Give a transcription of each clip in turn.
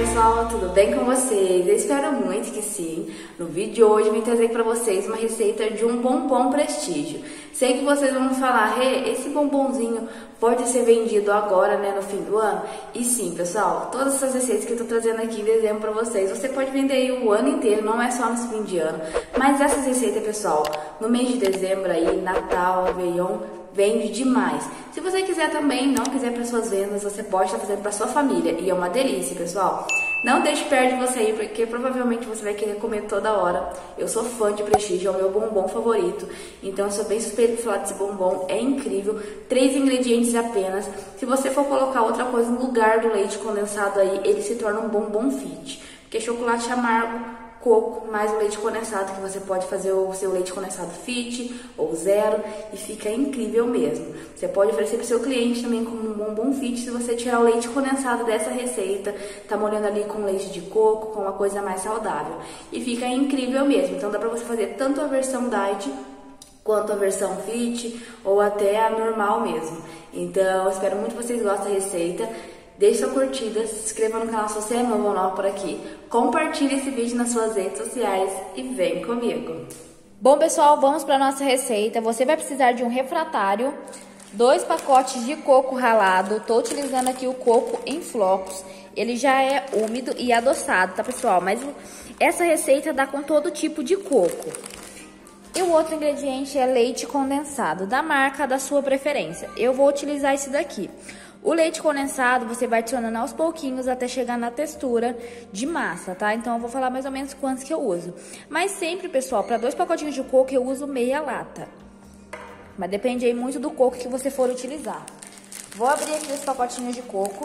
pessoal, tudo bem com vocês? Eu espero muito que sim. No vídeo de hoje eu vim trazer para vocês uma receita de um bombom prestígio. Sei que vocês vão falar, esse bombonzinho pode ser vendido agora, né, no fim do ano? E sim, pessoal, todas essas receitas que eu tô trazendo aqui em dezembro para vocês, você pode vender aí o ano inteiro, não é só no fim de ano. Mas essas receitas, pessoal, no mês de dezembro aí, Natal, Réveillon, vende demais. Se você quiser também, não quiser para suas vendas, você pode estar fazendo para sua família. E é uma delícia, pessoal. Não deixe perto de você aí, porque provavelmente você vai querer comer toda hora. Eu sou fã de prestígio, é o meu bombom favorito. Então eu sou bem suspeita de falar desse bombom, é incrível. 3 ingredientes apenas. Se você for colocar outra coisa no lugar do leite condensado aí, ele se torna um bombom fit. Porque chocolate amargo, coco, mais o leite condensado, que você pode fazer o seu leite condensado fit ou zero e fica incrível mesmo. Você pode oferecer para o seu cliente também como um bombom fit se você tirar o leite condensado dessa receita, tá molhando ali com leite de coco, com uma coisa mais saudável. E fica incrível mesmo. Então dá para você fazer tanto a versão diet quanto a versão fit ou até a normal mesmo. Então eu espero muito que vocês gostem da receita. Deixe sua curtida, se inscreva no canal se você é novo ou nova por aqui. Compartilhe esse vídeo nas suas redes sociais e vem comigo. Bom, pessoal, vamos para nossa receita. Você vai precisar de um refratário, 2 pacotes de coco ralado. Tô utilizando aqui o coco em flocos. Ele já é úmido e adoçado, tá, pessoal? Mas essa receita dá com todo tipo de coco. E o outro ingrediente é leite condensado, da marca da sua preferência. Eu vou utilizar esse daqui. O leite condensado você vai adicionando aos pouquinhos até chegar na textura de massa, tá? Então eu vou falar mais ou menos quantos que eu uso. Mas sempre, pessoal, para 2 pacotinhos de coco eu uso meia lata. Mas depende aí muito do coco que você for utilizar. Vou abrir aqui os pacotinhos de coco.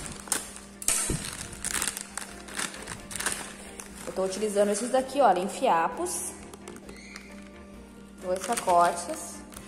Eu tô utilizando esses daqui, olha, em fiapos. 2 pacotes.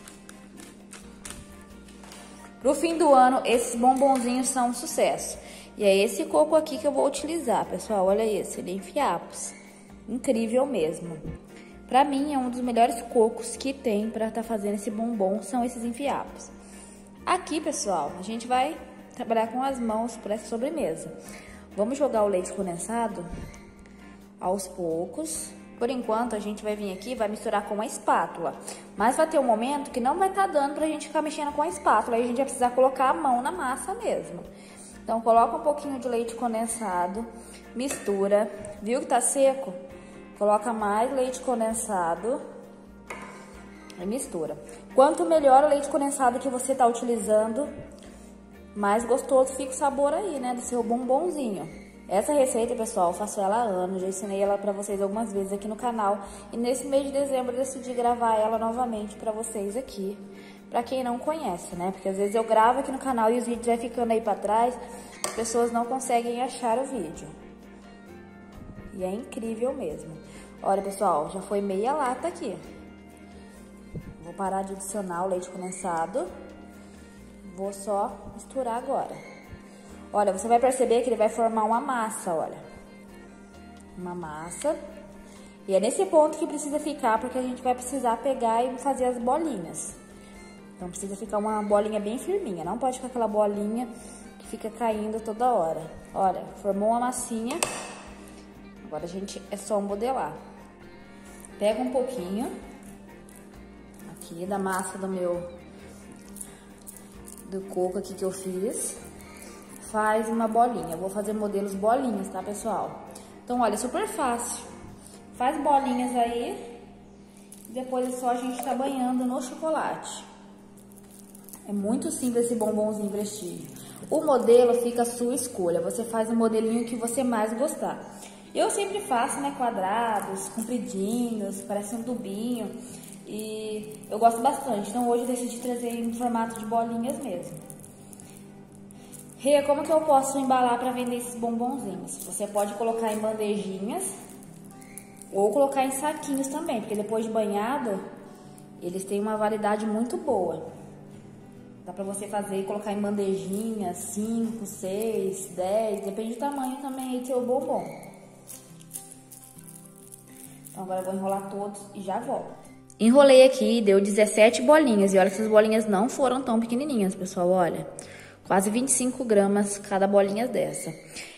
Pro fim do ano, esses bombonzinhos são um sucesso. E é esse coco aqui que eu vou utilizar, pessoal. Olha esse, ele é em fiapos. Incrível mesmo. Pra mim, é um dos melhores cocos que tem pra estar fazendo esse bombom, são esses em fiapos. Aqui, pessoal, a gente vai trabalhar com as mãos para essa sobremesa. Vamos jogar o leite condensado aos poucos. Por enquanto, a gente vai vir aqui e vai misturar com uma espátula. Mas vai ter um momento que não vai estar dando pra gente ficar mexendo com a espátula. Aí a gente vai precisar colocar a mão na massa mesmo. Então, coloca um pouquinho de leite condensado, mistura. Viu que tá seco? Coloca mais leite condensado e mistura. Quanto melhor o leite condensado que você tá utilizando, mais gostoso fica o sabor aí, né, do seu bombonzinho. Essa receita, pessoal, eu faço ela há anos, já ensinei ela pra vocês algumas vezes aqui no canal. E nesse mês de dezembro eu decidi gravar ela novamente pra vocês aqui. Pra quem não conhece, né? Porque às vezes eu gravo aqui no canal e os vídeos vai ficando aí pra trás. As pessoas não conseguem achar o vídeo. E é incrível mesmo. Olha, pessoal, já foi meia lata aqui. Vou parar de adicionar o leite condensado. Vou só misturar agora. Olha, você vai perceber que ele vai formar uma massa, olha. Uma massa. E é nesse ponto que precisa ficar, porque a gente vai precisar pegar e fazer as bolinhas. Então, precisa ficar uma bolinha bem firminha. Não pode ficar aquela bolinha que fica caindo toda hora. Olha, formou uma massinha. Agora, a gente é só modelar. Pega um pouquinho aqui da massa do coco aqui que eu fiz. Faz uma bolinha. Eu vou fazer modelos bolinhas, tá, pessoal? Então, olha, super fácil. Faz bolinhas aí. Depois é só a gente tá banhando no chocolate. É muito simples esse bombonzinho prestígio. O modelo fica à sua escolha. Você faz o modelinho que você mais gostar. Eu sempre faço, né, quadrados, compridinhos, parece um tubinho. E eu gosto bastante. Então, hoje eu decidi trazer em formato de bolinhas mesmo. Rê, como que eu posso embalar para vender esses bombonzinhos? Você pode colocar em bandejinhas ou colocar em saquinhos também, porque depois de banhado, eles têm uma validade muito boa. Dá para você fazer e colocar em bandejinhas, 5, 6, 10, depende do tamanho também aí do seu bombom. Então agora eu vou enrolar todos e já volto. Enrolei aqui, deu 17 bolinhas e olha que essas bolinhas não foram tão pequenininhas, pessoal, olha. Quase 25 gramas cada bolinha dessa.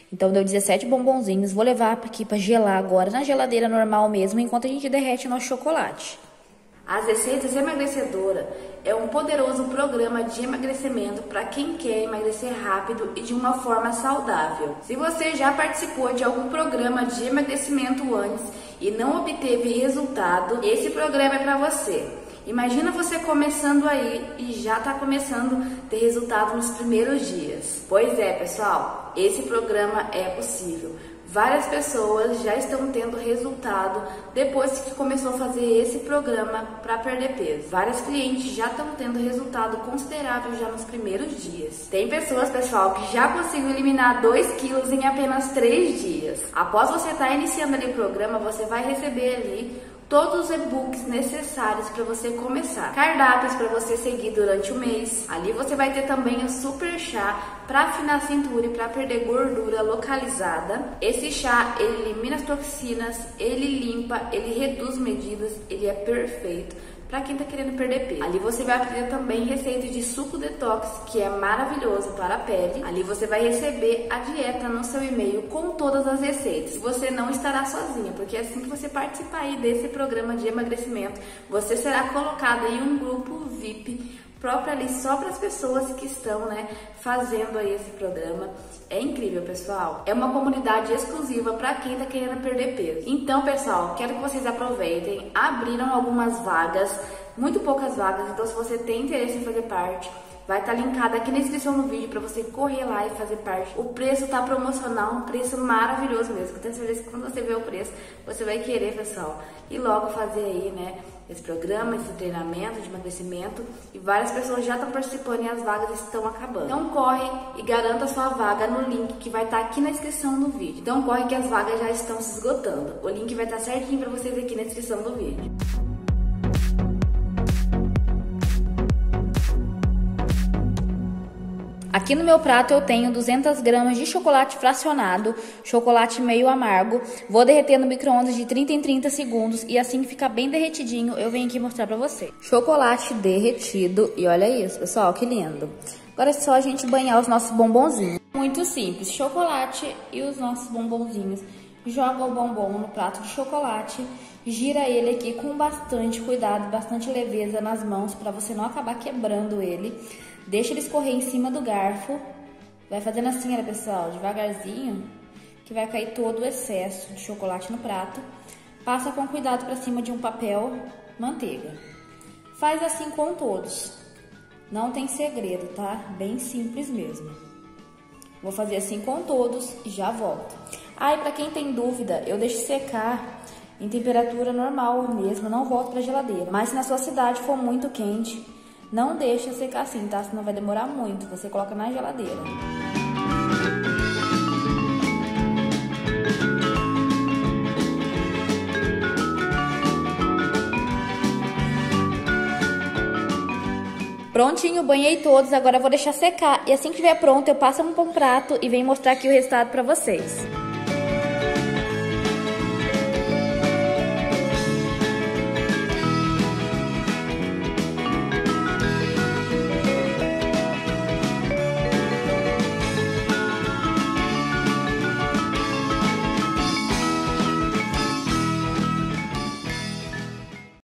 Então deu 17 bombonzinhos. Vou levar aqui para gelar agora na geladeira normal mesmo, enquanto a gente derrete o nosso chocolate. As Receitas Emagrecedora é um poderoso programa de emagrecimento para quem quer emagrecer rápido e de uma forma saudável. Se você já participou de algum programa de emagrecimento antes e não obteve resultado, esse programa é para você. Imagina você começando aí e já está começando a ter resultado nos primeiros dias. Pois é, pessoal, esse programa é possível. Várias pessoas já estão tendo resultado depois que começou a fazer esse programa para perder peso. Várias clientes já estão tendo resultado considerável já nos primeiros dias. Tem pessoas, pessoal, que já conseguiu eliminar 2 quilos em apenas 3 dias. Após você estar iniciando ali o programa, você vai receber ali todos os e-books necessários para você começar. Cardápios para você seguir durante o mês. Ali você vai ter também o super chá para afinar a cintura e para perder gordura localizada. Esse chá, ele elimina as toxinas, ele limpa, ele reduz medidas, ele é perfeito para quem tá querendo perder peso. Ali você vai aprender também receita de suco detox, que é maravilhoso para a pele. Ali você vai receber a dieta no seu e-mail com todas as receitas. Você não estará sozinha, porque assim que você participar aí desse programa de emagrecimento, você será colocada em um grupo VIP próprio ali só para as pessoas que estão, fazendo aí esse programa. É incrível, pessoal. É uma comunidade exclusiva para quem está querendo perder peso. Então, pessoal, quero que vocês aproveitem. Abriram algumas vagas, muito poucas vagas. Então, se você tem interesse em fazer parte, vai estar linkado aqui na descrição do vídeo para você correr lá e fazer parte. O preço tá promocional, um preço maravilhoso mesmo. Eu tenho certeza que quando você ver o preço, você vai querer, pessoal, ir logo fazer aí, esse programa, esse treinamento de emagrecimento. E várias pessoas já estão participando e as vagas estão acabando. Então corre e garanta a sua vaga no link que vai estar aqui na descrição do vídeo. Então corre que as vagas já estão se esgotando. O link vai estar certinho para vocês aqui na descrição do vídeo. Aqui no meu prato eu tenho 200 gramas de chocolate fracionado, chocolate meio amargo. Vou derreter no micro-ondas de 30 em 30 segundos e assim que ficar bem derretidinho, eu venho aqui mostrar pra você. Chocolate derretido e olha isso, pessoal, que lindo. Agora é só a gente banhar os nossos bombonzinhos. Muito simples, chocolate e os nossos bombonzinhos. Joga o bombom no prato de chocolate, gira ele aqui com bastante cuidado, bastante leveza nas mãos para você não acabar quebrando ele. Deixa ele escorrer em cima do garfo. Vai fazendo assim, olha, pessoal, devagarzinho, que vai cair todo o excesso de chocolate no prato. Passa com cuidado para cima de um papel manteiga. Faz assim com todos. Não tem segredo, tá? Bem simples mesmo. Vou fazer assim com todos e já volto. E para quem tem dúvida, eu deixo secar em temperatura normal mesmo, não volto para a geladeira. Mas se na sua cidade for muito quente, não deixa secar assim, tá? Senão vai demorar muito. Você coloca na geladeira. Prontinho, banhei todos, agora eu vou deixar secar. E assim que estiver pronto, eu passo para um prato e venho mostrar aqui o resultado para vocês.